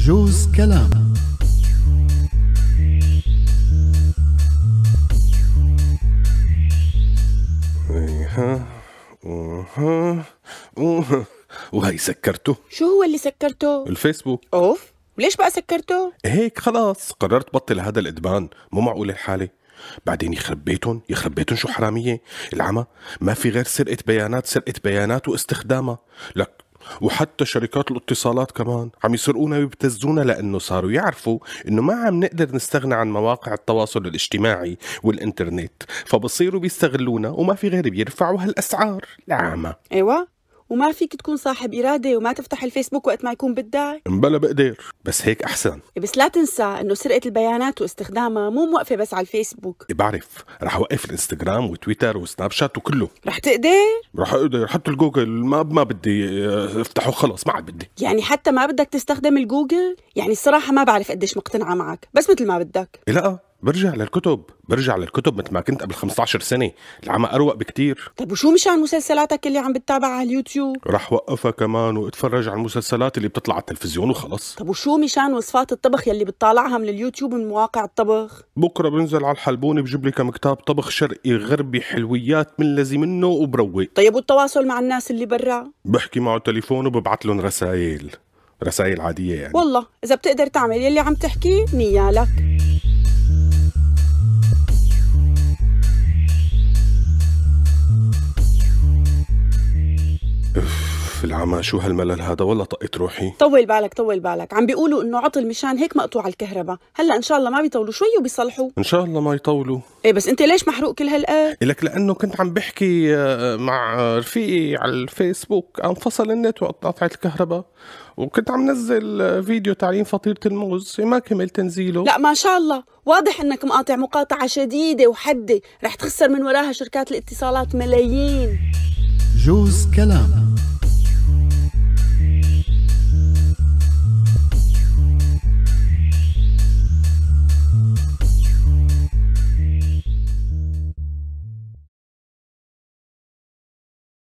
جوز كلام. وهي سكرته. شو هو اللي سكرته؟ الفيسبوك. اوف، وليش بقى سكرته؟ هيك خلاص قررت بطل هذا الإدمان، مو معقول الحالة. بعدين يخرب بيتهم شو حرامية العمى، ما في غير سرقة بيانات واستخدامها لك. وحتى شركات الاتصالات كمان عم يسرقونا ويبتزونا، لأنه صاروا يعرفوا إنه ما عم نقدر نستغنى عن مواقع التواصل الاجتماعي والإنترنت، فبصيروا بيستغلونا وما في غير بيرفعوا هالأسعار العامة. ايوه، وما فيك تكون صاحب إرادة وما تفتح الفيسبوك وقت ما يكون بدك؟ بلا بقدر، بس هيك أحسن. بس لا تنسى إنه سرقة البيانات واستخدامها مو موقفة بس على الفيسبوك. بعرف، رح أوقف الانستغرام وتويتر وسناب شات وكله. رح تقدر؟ رح أقدر، حتى الجوجل ما بدي افتحه، خلص ما عاد بدي. يعني حتى ما بدك تستخدم الجوجل؟ يعني الصراحة ما بعرف قديش مقتنعة معك، بس مثل ما بدك. لا، برجع للكتب مثل ما كنت قبل 15 سنة، العمى أروق بكتير. طب وشو مشان مسلسلاتك اللي عم بتتابعها على اليوتيوب؟ رح وقفها كمان واتفرج على المسلسلات اللي بتطلع على التلفزيون وخلص. طب وشو مشان وصفات الطبخ يلي بتطالعها من اليوتيوب من مواقع الطبخ؟ بكرة بنزل على الحلبوني بجيب لي كم كتاب طبخ شرقي غربي، حلويات من لذي منه وبروق. طيب والتواصل مع الناس اللي برا؟ بحكي معه تليفون وببعت لهم رسائل عادية يعني. والله إذا بتقدر تعمل يلي عم تحكي نيالك. في العمى شو هالملل هذا، والله طقت روحي. طول بالك، عم بيقولوا انه عطل مشان هيك مقطوع الكهرباء، هلا ان شاء الله ما بيطولوا شوي وبيصلحوا. ان شاء الله ما يطولوا. ايه بس انت ليش محروق كل هالقد؟ لك لانه كنت عم بحكي مع رفيقي على الفيسبوك، قام فصل النت وقطعت الكهرباء، وكنت عم نزل فيديو تعليم فطيرة الموز ما كمل تنزيله. لا ما شاء الله، واضح انك مقاطع مقاطعة شديدة وحدة، رح تخسر من وراها شركات الاتصالات ملايين. جوز كلام.